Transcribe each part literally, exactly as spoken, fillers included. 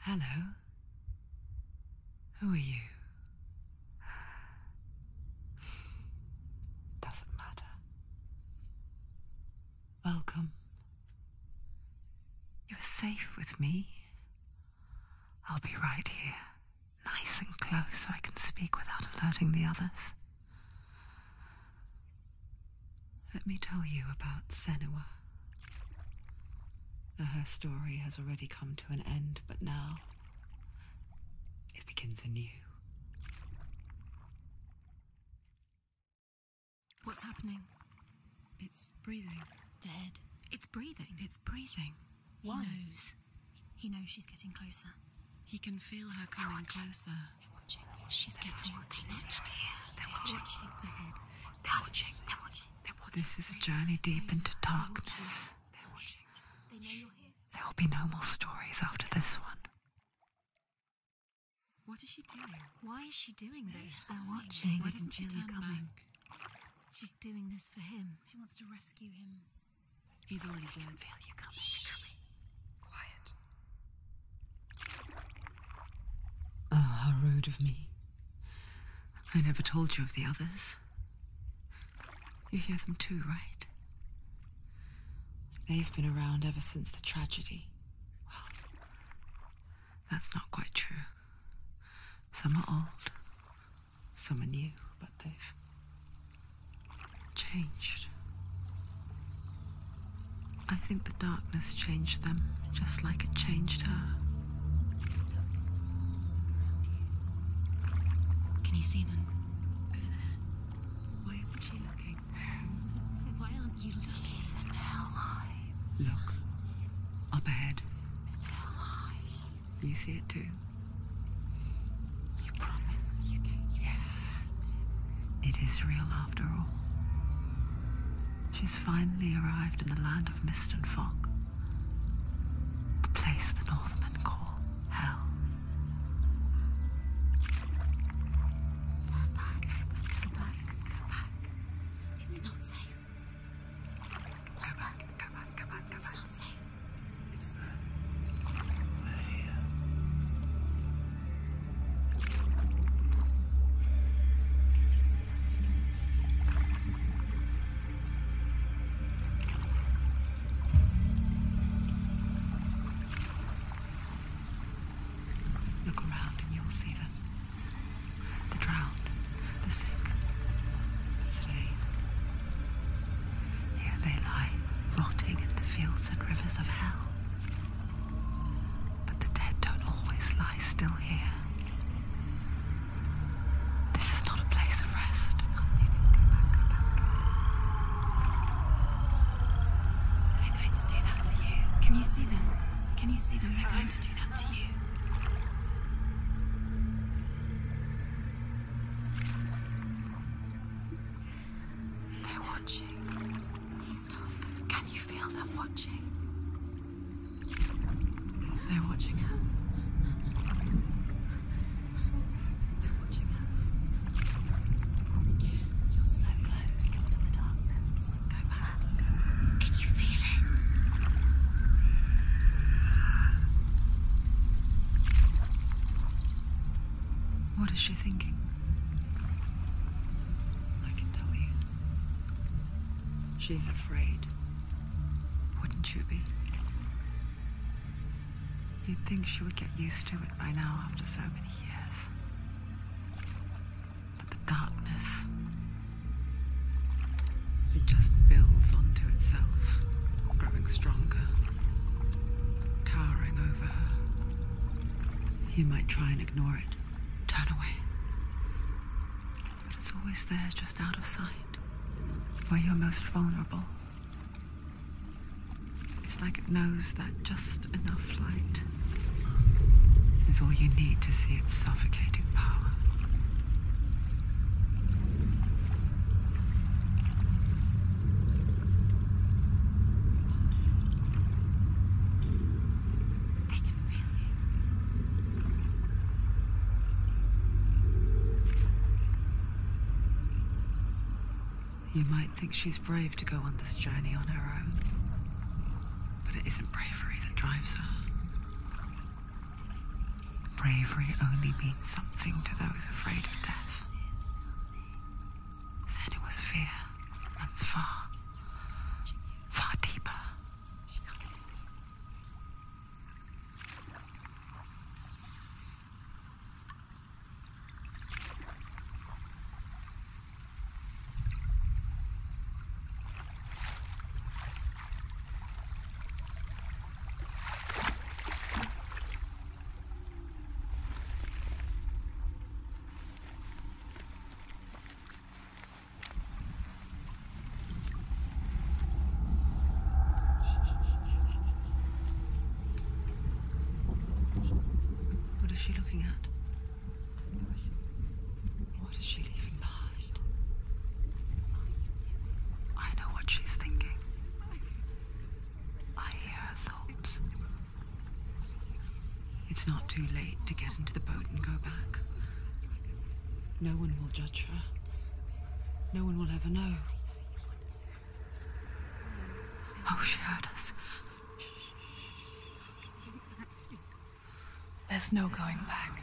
Hello. Who are you? Doesn't matter. Welcome. You're safe with me. I'll be right here, nice and close so I can speak without alerting the others. Let me tell you about Senua. Her story has already come to an end, but now it begins anew. What's happening? It's breathing. The head. It's breathing. It's breathing. Why? He knows. He knows she's getting closer. He can feel her coming closer. They're watching. She's getting closer. They're watching. watching the head. They're watching. They're watching. They're watching. This is a journey deep into darkness. They're watching. They know you're here. There will be no more stories after this one. What is she doing? Why is she doing this? They're watching. Why They doesn't she turn coming? back. She's doing this for him. She wants to rescue him. He's already dead. I feel you coming. Shh. Quiet. Oh, how rude of me. I never told you of the others. You hear them too, right? They've been around ever since the tragedy. Well, that's not quite true. Some are old, some are new, but they've changed. I think the darkness changed them, just like it changed her. Can you see them? Over there. Why isn't she looking? Why aren't you looking? He's in hell high. Look, up ahead. In hell high. You see it too? You promised you gave you Yes. It is real after all. She's finally arrived in the land of mist and fog. The place the Northmen call Hell. Turn back. Go back. Go back. It's not safe. Go back, go back, go back, go It's back. not safe. It's them. They're here. You see them? You can see it. Look around and you'll see them. The drowned, the sick, the slain. Here they lie, rotting in the fields and rivers of hell. But the dead don't always lie still here. This is not a place of rest. Can't do this. Go back, go back. They're going to do that to you. Can you see them? Can you see them? They're going to do that to you. They're watching. Stop. Can you feel them watching? They're watching her. They're watching her. You're so close to the darkness. Go back. Can you feel it? What is she thinking? I can tell you. She's afraid. Wouldn't you be? You'd think she would get used to it by now after so many years. But the darkness, it just builds onto itself, growing stronger, towering over her. You might try and ignore it, turn away. But it's always there, just out of sight, where you're most vulnerable. It's like it knows that just enough light is all you need to see its suffocating power. They can feel you. You might think she's brave to go on this journey on her own, but it isn't bravery that drives her. bravery only means something to those afraid of death. Senua's fear runs far, far deeper. What is she looking at? What is she leaving behind? I know what she's thinking. I hear her thoughts. It's not too late to get into the boat and go back. No one will judge her. No one will ever know. Oh, she heard us. There's no going back.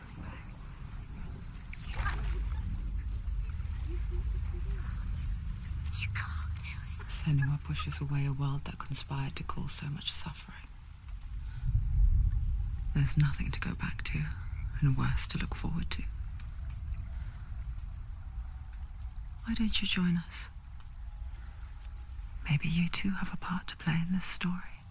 You can't do it. Senua pushes away a world that conspired to cause so much suffering. There's nothing to go back to, and worse to look forward to. Why don't you join us? Maybe you too have a part to play in this story.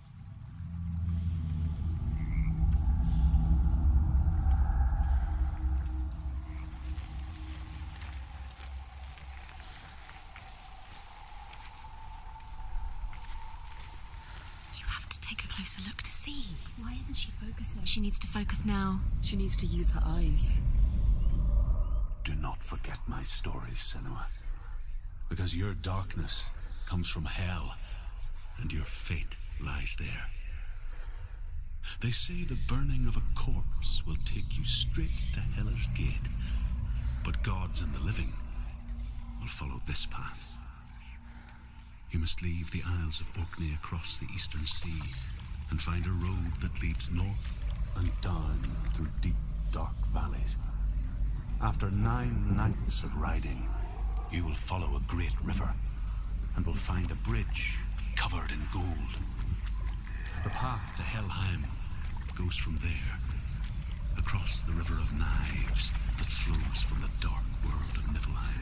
You have to take a closer look to see. Why isn't she focusing? She needs to focus now. She needs to use her eyes. Do not forget my stories, Senua. Because your darkness comes from hell, and your fate lies there. They say the burning of a corpse will take you straight to Hellish Gate, but gods and the living will follow this path. You must leave the Isles of Orkney across the eastern sea and find a road that leads north and down through deep, dark valleys. After nine nights of riding, you will follow a great river and will find a bridge covered in gold. The path to Helheim goes from there, across the River of Knives that flows from the dark world of Niflheim.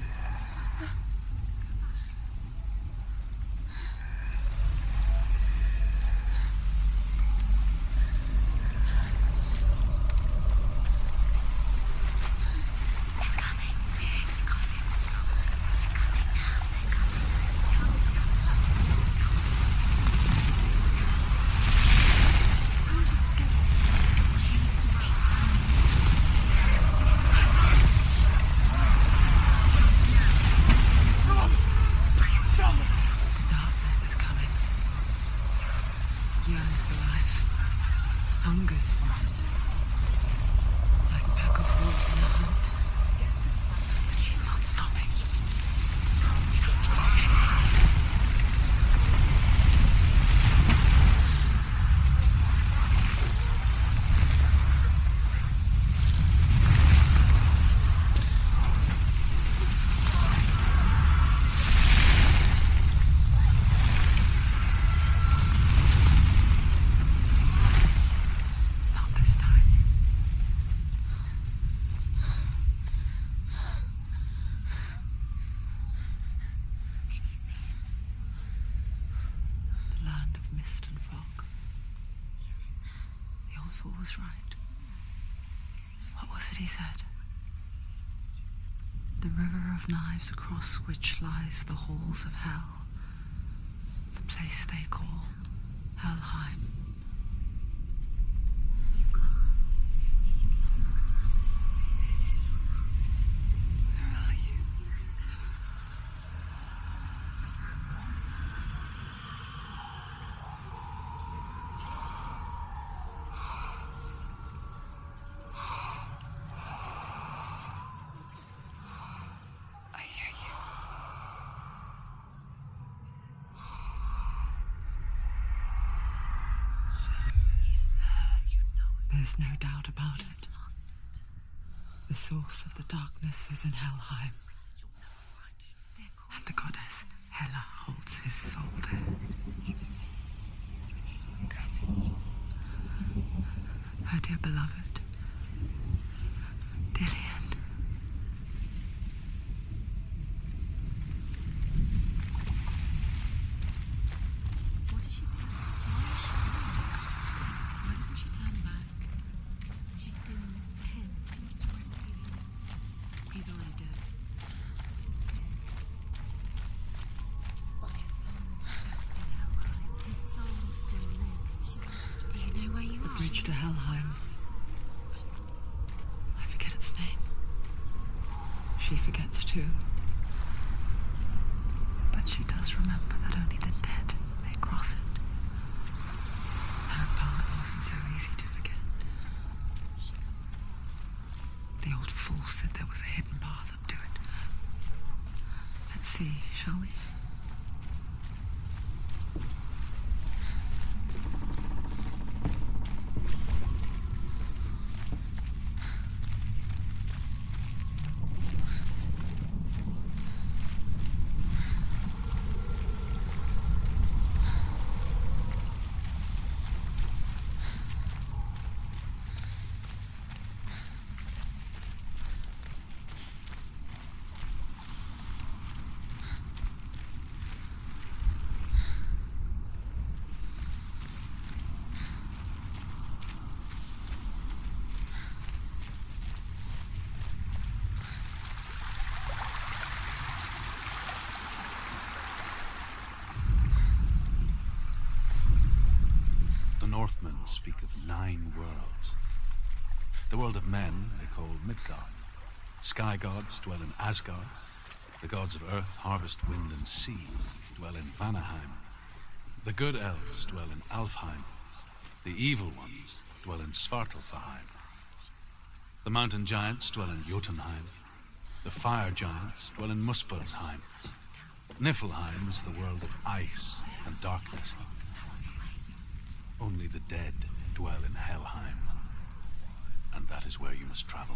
Was right. What was it he said? The river of knives across which lies the halls of hell. The place they call Helheim. Where are you? There's no doubt about it. The source of the darkness is in Helheim. And the goddess Hela holds his soul there. Her dear beloved, Dillian. What is she doing? Why is she doing this? Why doesn't she turn back? She's doing this for him. She wants to rescue him. He's already dead. He's dead. But his soul Yes, in Helheim. his soul still lives. Do you know where you The are? bridge to Helheim. I forget its name. She forgets too. But she does remember that only the dead may cross it. Her path wasn't so easy to forget. The old fool said there was a hidden path up to it. Let's see, shall we? Northmen speak of nine worlds. The world of men they call Midgard. Sky gods dwell in Asgard. The gods of earth, harvest, wind, and sea dwell in Vanaheim. The good elves dwell in Alfheim. The evil ones dwell in Svartalfheim. The mountain giants dwell in Jotunheim. The fire giants dwell in Muspelheim. Niflheim is the world of ice and darkness. Only the dead dwell in Helheim, and that is where you must travel.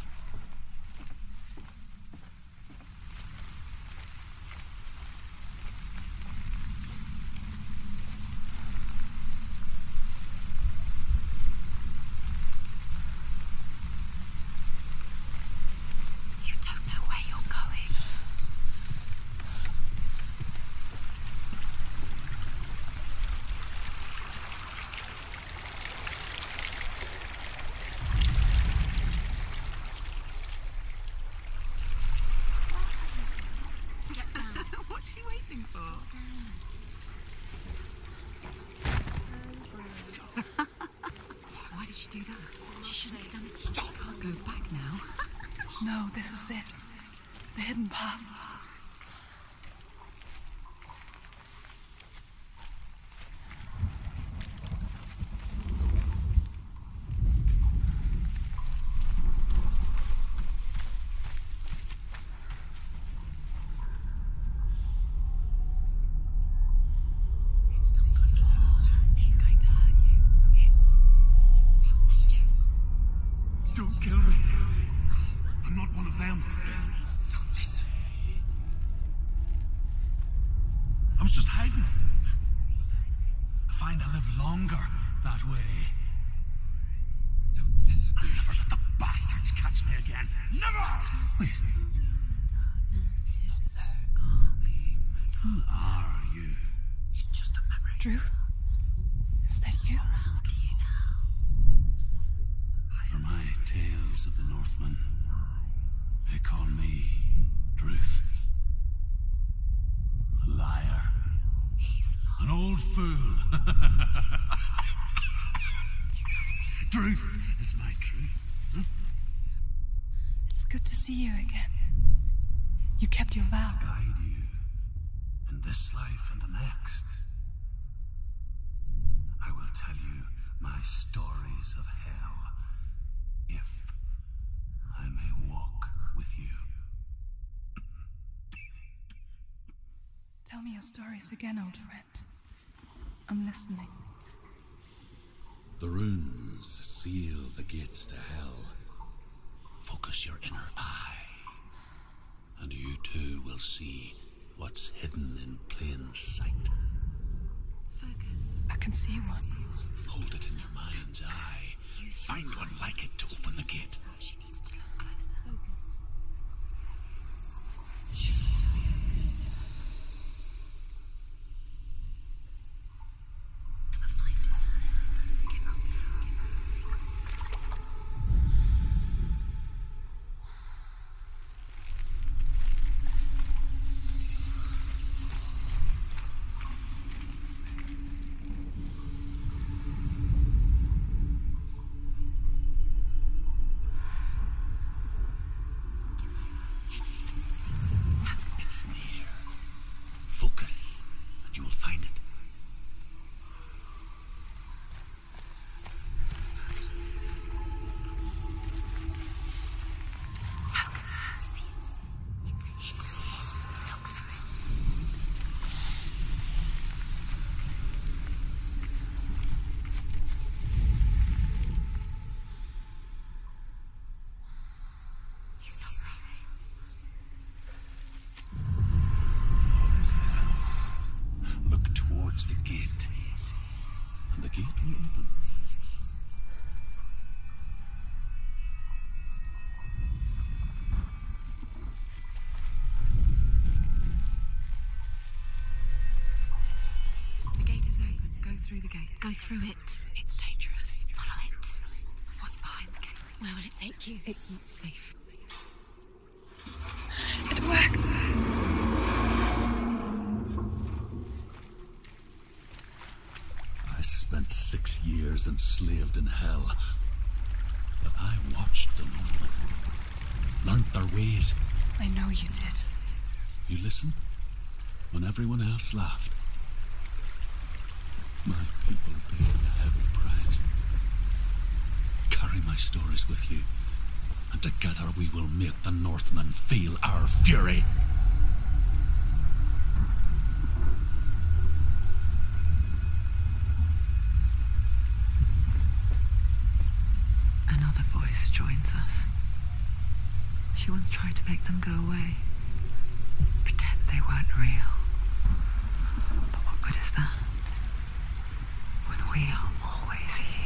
You don't know where you're going. Get down. What's she waiting for? So brave. Why did she do that? She shouldn't have done it. She can't go back now. No, this is it. The hidden path. He's going to hurt you. It's dangerous. Don't kill me. I'm not one of them. Don't listen. I was just hiding. I find I live longer that way. Don't listen. I'll never let the bastards catch me again. Never! Wait. Who are you? It's just a memory. Druth? Is that you? Around you now. For my tales of the Northmen, they call me Druth. A liar. He's lost. An old fool. Druth is my truth. Huh? It's good to see you again. You kept your vow. Guide you in this life and the next. I will tell you my stories of hell, if I may walk with you. Tell me your stories again, old friend. I'm listening. The runes seal the gates to hell, focus your inner eye, and you too will see what's hidden in plain sight. Focus. I can see one. Hold it in your mind's eye. Find one like it to open the gate. She needs to look closer. It's near. Focus, and you will find it. It's hidden. Look for it. He's not right. Look towards the gate, and the gate will open. The gate is open. Go through the gate. Go through it. It's dangerous. Follow it. What's behind the gate? Where will it take you? It's not safe. It worked. I spent six years enslaved in hell, but I watched them all, learned their ways. I know you did. You listened when everyone else laughed. My people paid a heavy price. Carry my stories with you, and together we will make the Northmen feel our fury. Another voice joins us. She once tried to make them go away. Pretend they weren't real. But what good is that? When we are always here.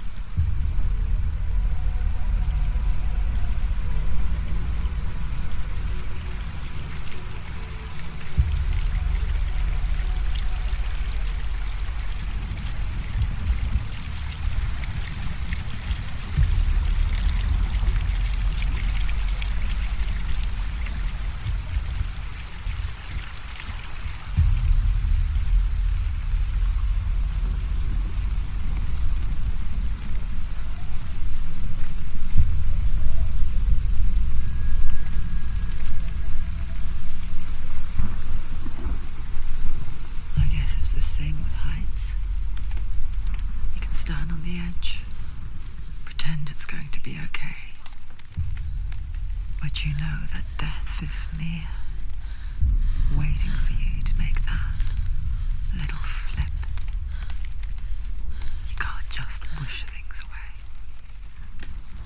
Be okay. But you know that death is near, waiting for you to make that little slip. You can't just wish things away.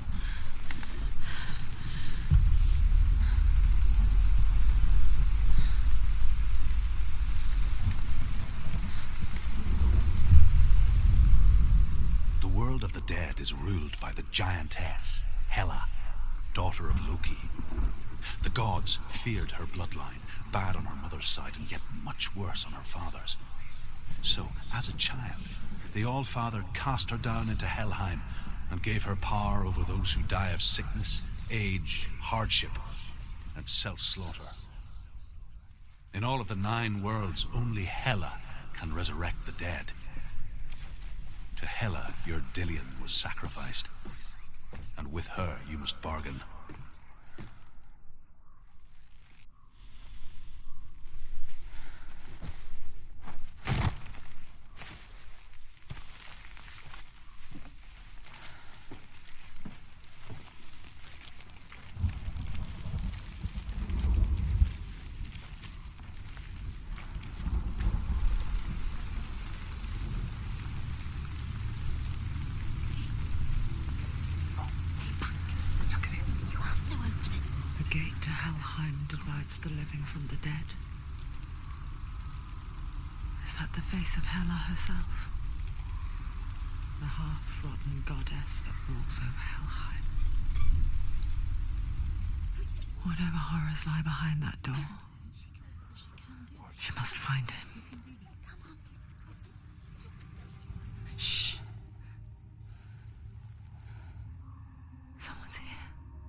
The world of the dead is ruled by the giantess, Hela, daughter of Loki. The gods feared her bloodline, bad on her mother's side and yet much worse on her father's. So, as a child, the All-Father cast her down into Helheim and gave her power over those who die of sickness, age, hardship, and self-slaughter. In all of the nine worlds, only Hela can resurrect the dead. To Hela, your Dillion was sacrificed, and with her you must bargain. Stay back. Look at it. You have to open it. The gate to Helheim divides the living from the dead. Is that the face of Hela herself? The half-rotten goddess that rules over Helheim. Whatever horrors lie behind that door, she must find him. Shh. Someone's here.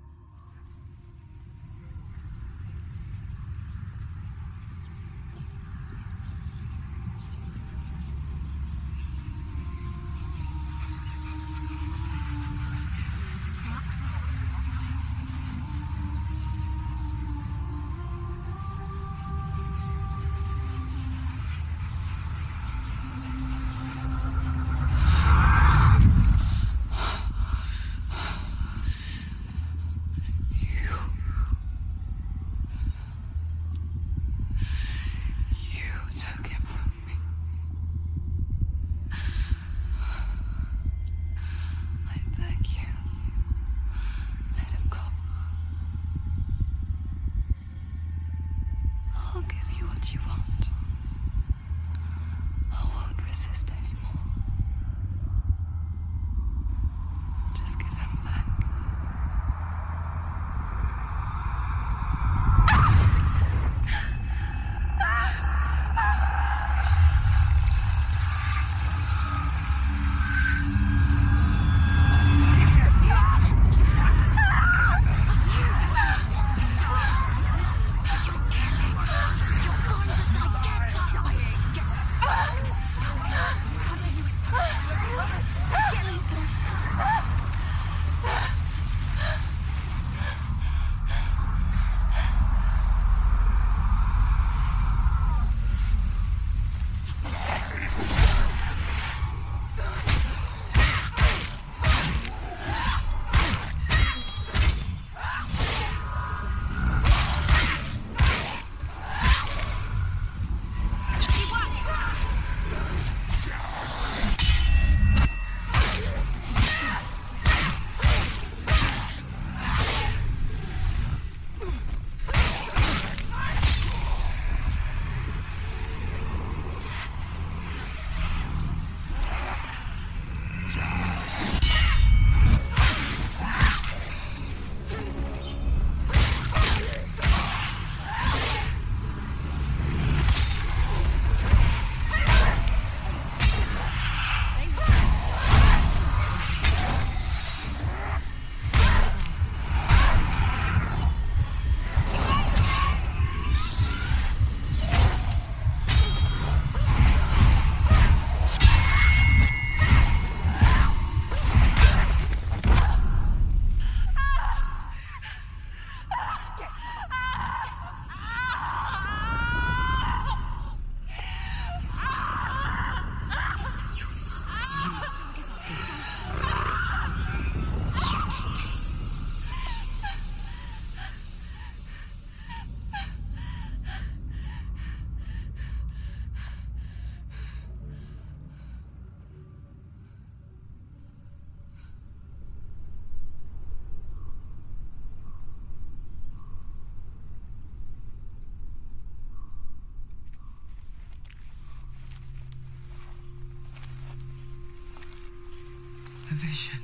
A vision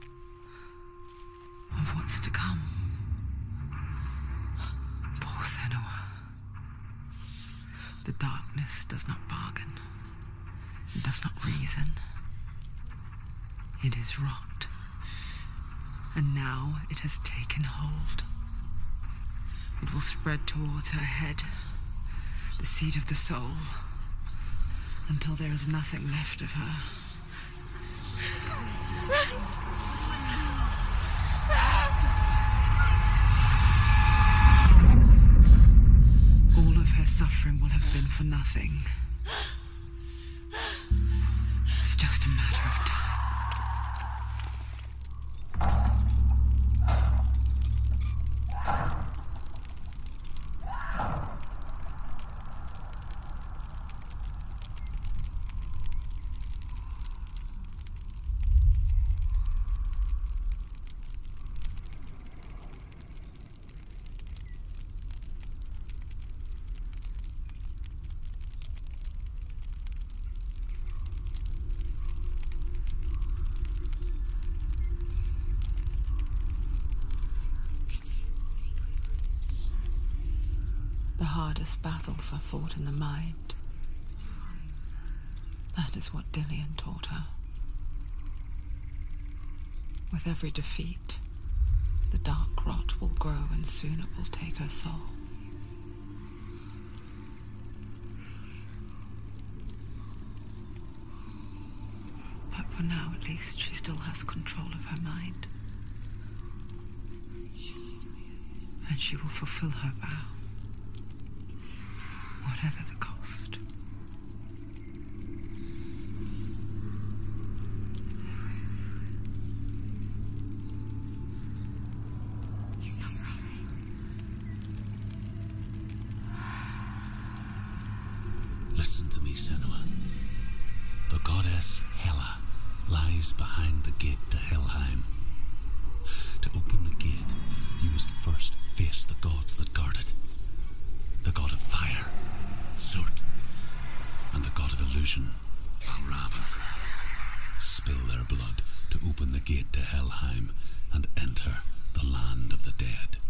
of what's to come. Poor Senua. The darkness does not bargain. It does not reason. It is rot. And now it has taken hold. It will spread towards her head, the seat of the soul, until there is nothing left of her. All of her suffering will have been for nothing. It's just a matter of time. hardest battles are fought in the mind. That is what Dillian taught her. With every defeat, the dark rot will grow and soon it will take her soul. But for now, at least, she still has control of her mind. And she will fulfill her vow, whatever the cost. He's not wrong. Listen to me, Senua. The goddess Hela lies behind the gate to Helheim. To open the gate, you must first face the gods that guard it. The god of fire, Surt, and the god of illusion, Valravan. Spill their blood to open the gate to Helheim and enter the land of the dead.